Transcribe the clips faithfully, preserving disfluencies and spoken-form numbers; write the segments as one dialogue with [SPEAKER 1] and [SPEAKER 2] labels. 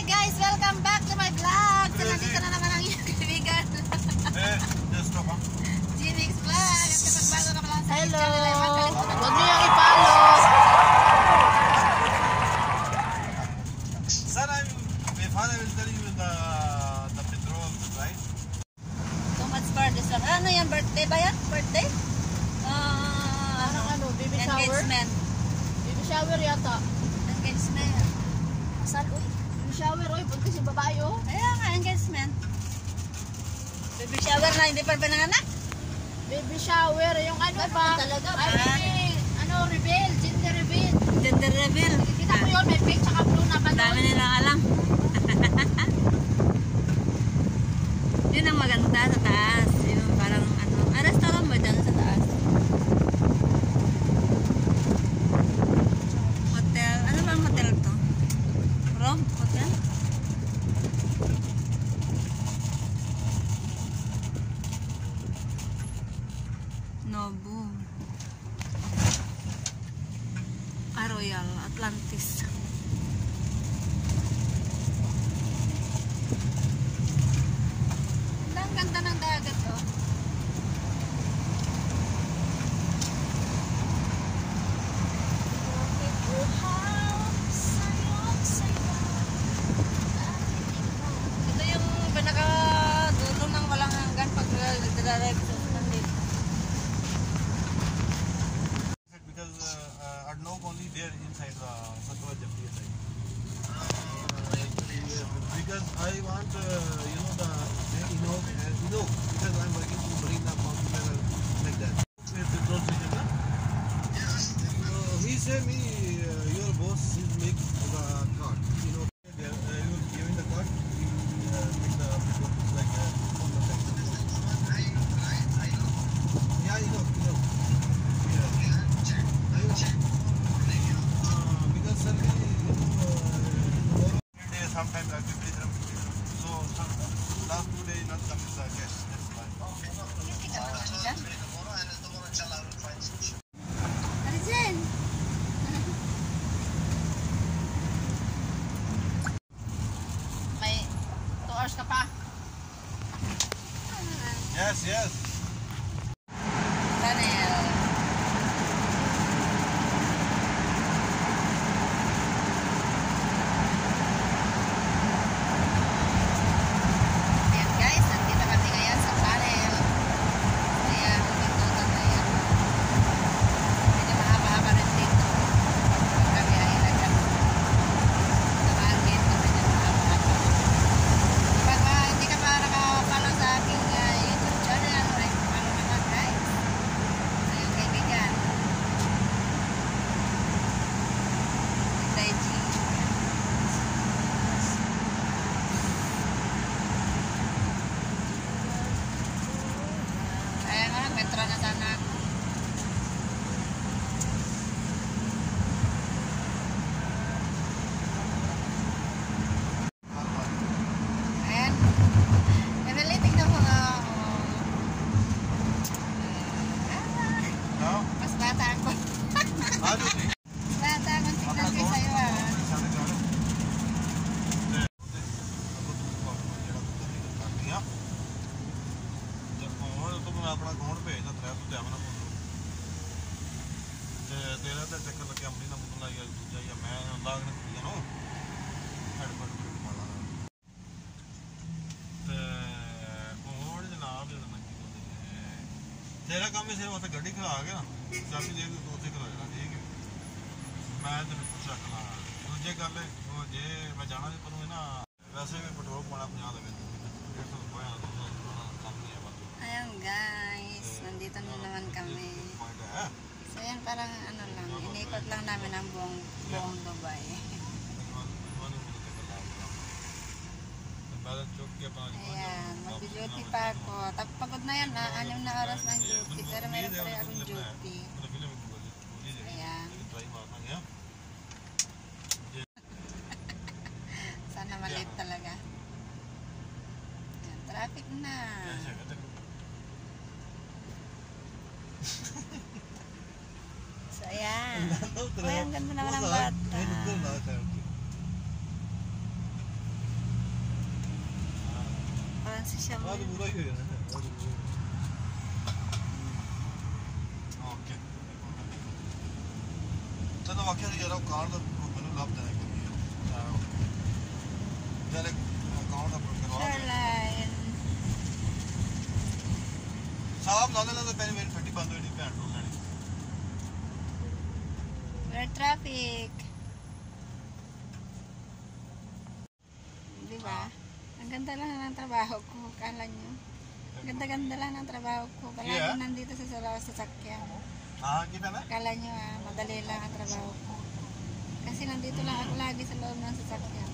[SPEAKER 1] guys, welcome back to my vlog. So nandito na naman ang iyong kaibigan.
[SPEAKER 2] Eh, just stop, ha?
[SPEAKER 1] G-Mix Vlog. At kapag bago ka pala sa
[SPEAKER 3] hello.
[SPEAKER 1] channel,
[SPEAKER 3] huwag niyo yung i-follow.
[SPEAKER 2] Sir, I'm, my father will tell you the, the petrol, right?
[SPEAKER 1] So much for this one. Ano yan? Birthday ba yan? Birthday? Uh,
[SPEAKER 3] Ano, ano, baby shower?
[SPEAKER 1] engagement.
[SPEAKER 3] Baby shower yata.
[SPEAKER 1] Engagement. Saan, uy?
[SPEAKER 3] Baby shower, oy, pag kasi babae, oh.
[SPEAKER 1] Kaya nga, engagement. Baby shower na hindi pa pinanganak?
[SPEAKER 3] Baby shower, yung ano ba?
[SPEAKER 1] Talaga ba?
[SPEAKER 3] Ay, ano, reveal, gender reveal.
[SPEAKER 1] Gender reveal.
[SPEAKER 3] Kita ko yun, may pink tsaka blue na ba?
[SPEAKER 1] Dami nilang alam. Yun ang maganda sa taas. Yung parang ano, ah, restaurant ba dyan sa taas? Hotel. Ano bang hotel to? Rome Hotel? Nobu. Ah, Royal Atlantis. Ang ganda ng dagat, oh. Ito yung pinaka-dulo ng walang hanggan pag nagdadrive sa Sunday.
[SPEAKER 2] Because uh, uh, Arnav only there inside the Satwa Jafri side. Because I want, uh, you know, the, you know, uh, you know, because I'm working to bring the computer like that. With the petrol station, huh? So he said me, uh, your boss is make the card. You know, there, uh, you will give him the card, he will uh, make the petrol like uh, on the side. Yeah, you know, you know. Yeah. Uh, because suddenly, you know, uh, tomorrow, sometimes I will be there. So, some, last two days not come with the cash. That's why.
[SPEAKER 1] Ano dyan?
[SPEAKER 3] May two hours ka pa.
[SPEAKER 2] Yes, yes.
[SPEAKER 1] Tunnel. Ayan guys, nandito kami ngayon sa tunnel. Ayan, dito kami. Medyo mahaba-haba rin dito. Kami ay nagkat. Sa market, medyo mahaba-haba. Kapag uh, hindi ka pa nakapalo sa aking uh, YouTube channel, like, follow naman guys. Sa iyong kaibigan. Daiji. Kaya nga, metro na sana ako. Ayan. Emily, tignan mo nga ako.
[SPEAKER 2] No?
[SPEAKER 1] Mas bata ako.
[SPEAKER 2] How do you
[SPEAKER 1] Mas bata ako. Tignan ko sa'yo ah.
[SPEAKER 2] ਆਪਣਾ ਕੌਣ ਭੇਜਦਾ ਤੇਰਾ ਤੂੰ ਜਾਵਣਾ ਤੇ ਤੇਰਾ ਤਾਂ ਚੱਕਰ ਲੱਗਿਆ ਆਪਣੀ ਨਾ ਮੁੰਡਾ ਲਾਇਆ ਦੂਜਾ ਜਾਂ ਮੈਂ ਲਾਗ ਨੇ ਕੁੜੀਆਂ ਨੂੰ ਹੈਡਫੋਨ ਮਾਲਾ ਤੇ ਕੋਣ ਜਨਾਬ ਜਿਹੜਾ ਨਾ ਕੀ ਬੋਲਦੇ ਤੇਰਾ ਕੰਮ ਹੀ ਸਿਰਫ ਉੱਥੇ ਗੱਡੀ ਖੜਾ ਗਿਆ ਚਾਬੀ ਦੇ ਕੇ ਉੱਥੇ ਖੜਾ ਜਾਣਾ ਠੀਕ ਹੈ ਮੈਂ ਤੈਨੂੰ ਪੁੱਛ ਰੱਖਣਾ ਦੂਜੇ ਗੱਲ ਉਹ ਜੇ ਮੈਂ ਜਾਣਾ ਸੀ ਪਰ ਨਾ ਵੈਸੇ ਵੀ ਪੈਟਰੋਲ ਪਾਣਾ ਪੰਜਾਹ ਦੇ ਵਿੱਚ ਡੇਢ ਸੌ ਰੁਪਏ ਕੰਮ ਨਹੀਂ ਹੈ ਬਾਕੀ
[SPEAKER 1] Ayan guys, nandito na naman kami. So yan parang ano lang, inikot lang namin ang buong, buong Dubai. Ayan, mag-duty pa ako. Tapos pagod na yan, ah, anim na oras ng duty. Pero meron pa rin akong duty. Ayan. Sana malate talaga. Ayan, traffic na. So ayan. Uy, ang ganda naman ng bata. transition.
[SPEAKER 2] ਆਹ ਤਾਂ ਪੂਰਾ ਹੀ ਹੋਇਆ ਨਾ ਓਕੇ ਤੈਨੂੰ ਵਾਕਿਆ ਯਾਰ ਉਹ ਕਾਰ ਦਾ ਮੈਨੂੰ ਲੱਭ ਦੇਣਾ ਕੋਈ ਯਾਰ ਇੱਕ ਅਕਾਊਂਟ ਦਾ ਕਰਵਾ
[SPEAKER 1] Shoreline.
[SPEAKER 2] ਸਾਹਬ ਲਾ ਲੈਣਾ ਤਾਂ ਪਹਿਲੇ ਮੇਰੀ ਫੱਟੀ ਬੰਦ ਹੋਈ ਨਹੀਂ ਭੈਣ ਨੂੰ ਲੈਣੀ
[SPEAKER 1] Where traffic. Diba? Ang ganda lang ng trabaho ko, kala nyo. Ang ganda-ganda lang ng trabaho ko. Palagi
[SPEAKER 2] Yeah.
[SPEAKER 1] nandito sa sa sasakyan.
[SPEAKER 2] ah kita na
[SPEAKER 1] Kala nyo ah, madali lang ang trabaho ko. Kasi nandito lang ako lagi sa loob ng sasakyan.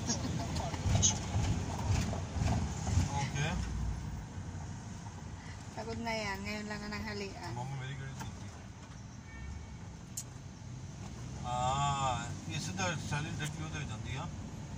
[SPEAKER 2] okay
[SPEAKER 1] Pagod na yan, ngayon lang ang halian.
[SPEAKER 2] mama मेरी गाड़ी थी ah ਇਸ ਦਾ salad duty ਉਹਦੇ ਜਾਂਦੀ ਆ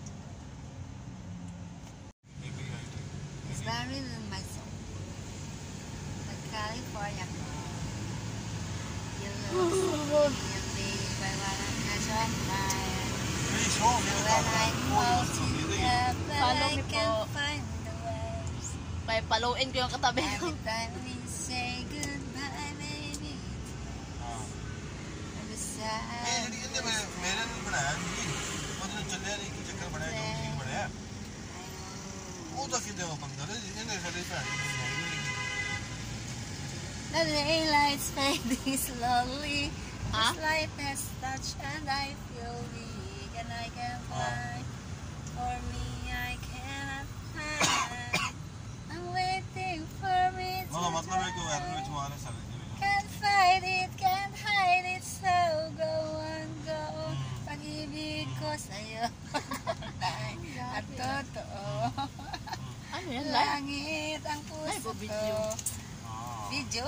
[SPEAKER 2] ਇਹ ਵੀ ਆਈ
[SPEAKER 1] It's very in my soul. The California girl. You look so pretty, but when I'm not your mind.
[SPEAKER 2] ਮੇਰੀ ਸ਼ੋ ਮੇਰੇ
[SPEAKER 1] When I hold you up, but
[SPEAKER 3] Follow
[SPEAKER 1] I
[SPEAKER 3] me
[SPEAKER 1] can't
[SPEAKER 3] po.
[SPEAKER 1] find the words.
[SPEAKER 3] Kaya paluin ko yung katabi ko.
[SPEAKER 1] Every time we say goodbye, baby,
[SPEAKER 2] ਹਾਂ
[SPEAKER 1] the
[SPEAKER 2] ਇਹ
[SPEAKER 1] side.
[SPEAKER 2] ਜਿਹੜੀ ਇਹਨੇ ਮੇਰੇ ਮੇਰੇ ਨੂੰ ਬਣਾਇਆ ਜੀ ਉਹਨੇ ਚੱਲਿਆ ਨਹੀਂ ਕੀ ਚੱਕਰ ਬਣਾਇਆ ਜੋ ਠੀਕ ਬਣਾਇਆ ਉਹਦਾ ਕਿਤੇ ਉਹ ਪੰਗਾ ਲੈ ਇਹਨੇ ਸਾਡੇ ਭੈਣ ਨੂੰ ਬਣਾਈ ਨਹੀਂ
[SPEAKER 1] The daylight's fading slowly.
[SPEAKER 3] Huh?
[SPEAKER 1] This light has touched and I feel weak and I can't fly. For me, I cannot find. I'm waiting for me to
[SPEAKER 2] ਮਤਲਬ ਮਤਲਬ ਹੈ ਕਿ ਉਹ ਐਰਨ ਵਿੱਚ
[SPEAKER 1] die.
[SPEAKER 2] ਮਾਰੇ ਸਾਰੇ ਜੀ
[SPEAKER 1] Can't fight it, can't hide it, so go on, go. Pag-ibig ko sa'yo. At totoo.
[SPEAKER 3] Ano yan, live?
[SPEAKER 1] Langit ang
[SPEAKER 3] Live
[SPEAKER 1] puso
[SPEAKER 3] o video?
[SPEAKER 1] ko.
[SPEAKER 2] ah
[SPEAKER 1] Video.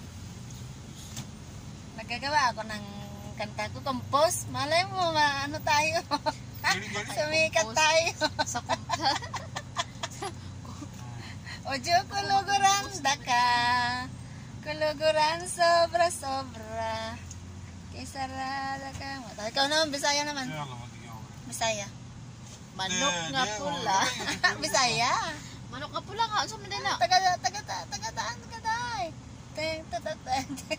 [SPEAKER 1] Nagagawa ako ng kanta ko, compose. Malay mo, ma, ano tayo?
[SPEAKER 2] Giri, giri.
[SPEAKER 1] Sumikat
[SPEAKER 3] Compose.
[SPEAKER 1] tayo.
[SPEAKER 3] Sa kumta.
[SPEAKER 1] Ojo, kuluguran ka. Kuluguran sobra-sobra. Kisarada ka. Mata. Ikaw naman, Bisaya naman.
[SPEAKER 2] Kaya alam mo di ako
[SPEAKER 1] Bisaya.
[SPEAKER 3] Manok
[SPEAKER 2] Hindi,
[SPEAKER 3] nga
[SPEAKER 2] hindi,
[SPEAKER 3] pula.
[SPEAKER 2] wala.
[SPEAKER 1] Bisaya.
[SPEAKER 3] Manok nga pula nga. Sa Manila.
[SPEAKER 1] Taga, taga, taga, taga, taga, taga, Teng, teng, teng, teng.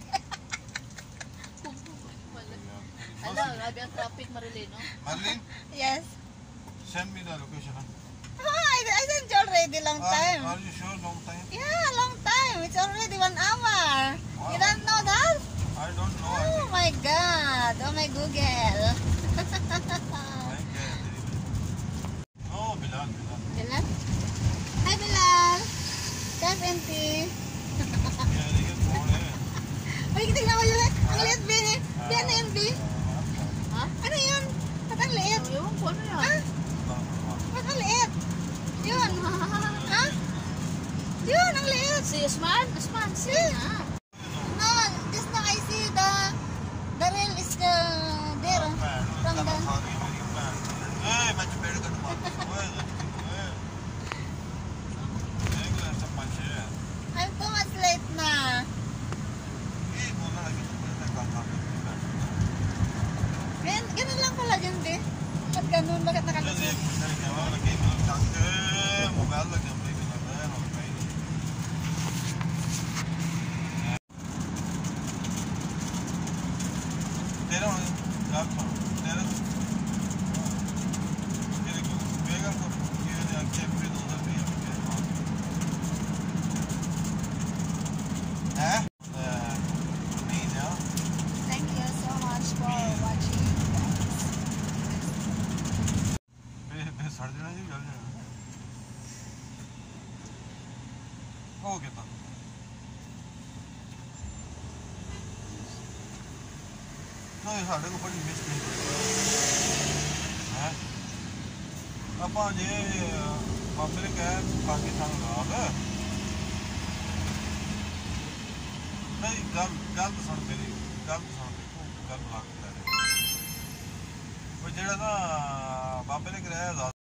[SPEAKER 3] Ala, grabe ang traffic, Marilyn, no?
[SPEAKER 2] Marlene
[SPEAKER 1] Yes.
[SPEAKER 2] send me the location ah
[SPEAKER 1] Ah, I, I sent you already long time.
[SPEAKER 2] are you sure long time
[SPEAKER 1] Yeah, long time. It's already one hour. You
[SPEAKER 2] Wow.
[SPEAKER 1] don't know that?
[SPEAKER 2] I don't know I
[SPEAKER 1] Oh
[SPEAKER 2] think
[SPEAKER 1] my God. Oh my Google.
[SPEAKER 2] I get it oh Bilal Bilal
[SPEAKER 1] Bilal? Hi, Bilal. Seventy.
[SPEAKER 2] yeah they get phone eh
[SPEAKER 1] Uy, tingnan mo yun. Ang liit, B. B, ano yun, B?
[SPEAKER 3] Ha?
[SPEAKER 1] Ano yun? Ba't ang liit?
[SPEAKER 3] Ewan ko, ano yan?
[SPEAKER 1] Ha? Ba't ang liit? Yun. Ha? Yun, ang liit.
[SPEAKER 3] Si Usman? Usman, si. Ah.
[SPEAKER 1] No, just now I see the the rail is uh, there. From the...
[SPEAKER 2] Hey, मैं चपेट कर मारती हूँ ओए देख ले सब बच्चे
[SPEAKER 1] I'm too much late na.
[SPEAKER 2] ये बोलना लगी तो पूरे काम काम
[SPEAKER 1] Gan ganun lang pala dyan, be. Ba't ganun? Bakit
[SPEAKER 2] ये
[SPEAKER 1] nakalusot?
[SPEAKER 2] देख मेरे कैमरा लगे मतलब टांगे मोबाइल लगे हम लेके लग रहे हैं और भाई तेरा आप तेरा ये देखो बेगम को ये आंखें पूरी दो उधर भी है नहीं ना
[SPEAKER 1] Thank you so much for watching.
[SPEAKER 2] बे बे सड़ जाना जी जल जाना हो गया था नहीं साढ़े को बड़ी मिस्टेक है ਆਪਾਂ ਜੇ ਬਾਬੇ ਨੇ ਕਹਿ ਪਾਕਿਸਤਾਨ ਲਾਗ ਨਹੀਂ ਗੱਲ ਗੱਲ ਤਾਂ ਸੁਣ ਮੇਰੀ ਗੱਲ ਤਾਂ ਸੁਣ ਦੇਖੋ ਗੱਲ ਲਾ ਕੇ ਉਹ ਜਿਹੜਾ ਨਾ ਬਾਬੇ ਨੇ ਕਰਾਇਆ